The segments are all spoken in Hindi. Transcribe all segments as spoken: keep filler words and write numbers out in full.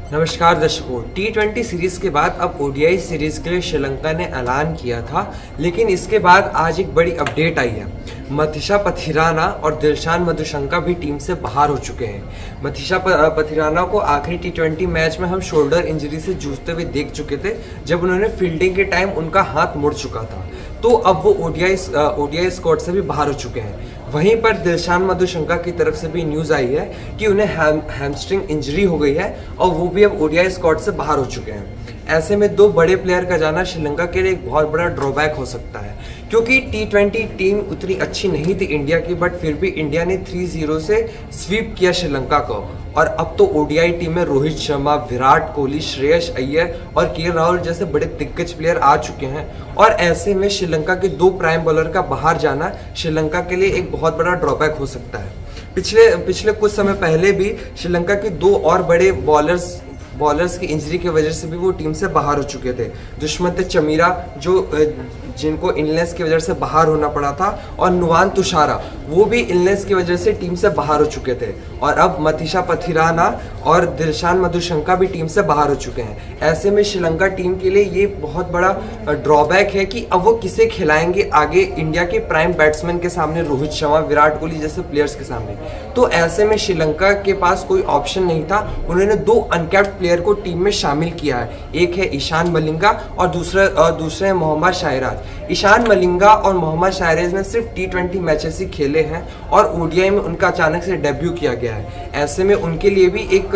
नमस्कार दर्शकों, टी ट्वेंटी सीरीज के बाद अब ओडीआई सीरीज के लिए श्रीलंका ने ऐलान किया था, लेकिन इसके बाद आज एक बड़ी अपडेट आई है। मथीसा पथिराना और दिलशान मधुशंका भी टीम से बाहर हो चुके हैं। मथीसा पथिराना को आखिरी टी ट्वेंटी मैच में हम शोल्डर इंजरी से जूझते हुए देख चुके थे, जब उन्होंने फील्डिंग के टाइम उनका हाथ मुड़ चुका था। तो अब वो ओडीआई ओडीआई स्क्वाड से भी बाहर हो चुके हैं। वहीं पर दिलशान मधुशंका की तरफ से भी न्यूज आई है कि उन्हें हैम हैमस्ट्रिंग इंजरी हो गई है और वो भी अब ओडीआई स्क्वाड से बाहर हो चुके हैं। ऐसे में दो बड़े प्लेयर का जाना श्रीलंका के लिए एक बहुत बड़ा ड्रॉबैक हो सकता है, क्योंकि टी ट्वेंटी टीम उतनी अच्छी नहीं थी इंडिया की, बट फिर भी इंडिया ने थ्री जीरो से स्वीप किया श्रीलंका को। और अब तो ओडीआई टीम में रोहित शर्मा, विराट कोहली, श्रेयस अय्यर और के राहुल जैसे बड़े दिग्गज प्लेयर आ चुके हैं। और ऐसे में श्रीलंका के दो प्राइम बॉलर का बाहर जाना श्रीलंका के लिए एक बहुत बड़ा ड्रॉबैक हो सकता है। पिछले पिछले कुछ समय पहले भी श्रीलंका के दो और बड़े बॉलर्स बॉलर्स की इंजरी की वजह से भी वो टीम से बाहर हो चुके थे। दुष्मंत चमीरा, जो जिनको इलनेस की वजह से बाहर होना पड़ा था, और नुवान तुषारा, वो भी इलनेस की वजह से टीम से बाहर हो चुके थे। और अब मथीसा पथिराना और दिलशान मधुशंका भी टीम से बाहर हो चुके हैं। ऐसे में श्रीलंका टीम के लिए ये बहुत बड़ा ड्रॉबैक है कि अब वो किसे खिलाएंगे आगे इंडिया के प्राइम बैट्समैन के सामने, रोहित शर्मा, विराट कोहली जैसे प्लेयर्स के सामने। तो ऐसे में श्रीलंका के पास कोई ऑप्शन नहीं था। उन्होंने दो अनकैप्ड प्लेयर को टीम में शामिल किया है। एक है ईशान मलिंगा और दूसरा और दूसरे है मोहम्मद शाहरियार। ईशान मलिंगा और मोहम्मद शाहरियार ने सिर्फ टी ट्वेंटी मैचेस ही खेले हैं और ओडीआई में उनका अचानक से डेब्यू किया गया है। ऐसे में उनके लिए भी एक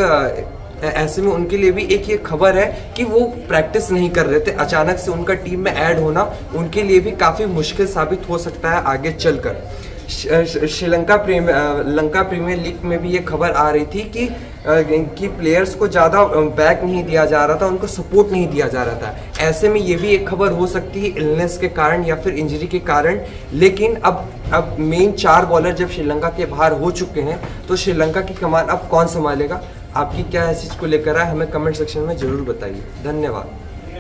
ऐसे में उनके लिए भी एक ये खबर है कि वो प्रैक्टिस नहीं कर रहे थे। अचानक से उनका टीम में ऐड होना उनके लिए भी काफ़ी मुश्किल साबित हो सकता है आगे चलकर। Sri Lanka premier Lanka premier league में भी ये खबर आ रही थी कि कि प्लेयर्स को ज़्यादा बैक नहीं दिया जा रहा था, उनको सपोर्ट नहीं दिया जा रहा था। ऐसे में ये भी एक खबर हो सकती है इलनेस के कारण या फिर इंजरी के कारण। लेकिन अब अब मेन चार बॉलर जब श्रीलंका के बाहर हो चुके हैं, तो श्रीलंका की कमान अब कौन संभालेगा? आपकी क्या इस चीज़ को लेकर है, हमें कमेंट सेक्शन में ज़रूर बताइए। धन्यवाद।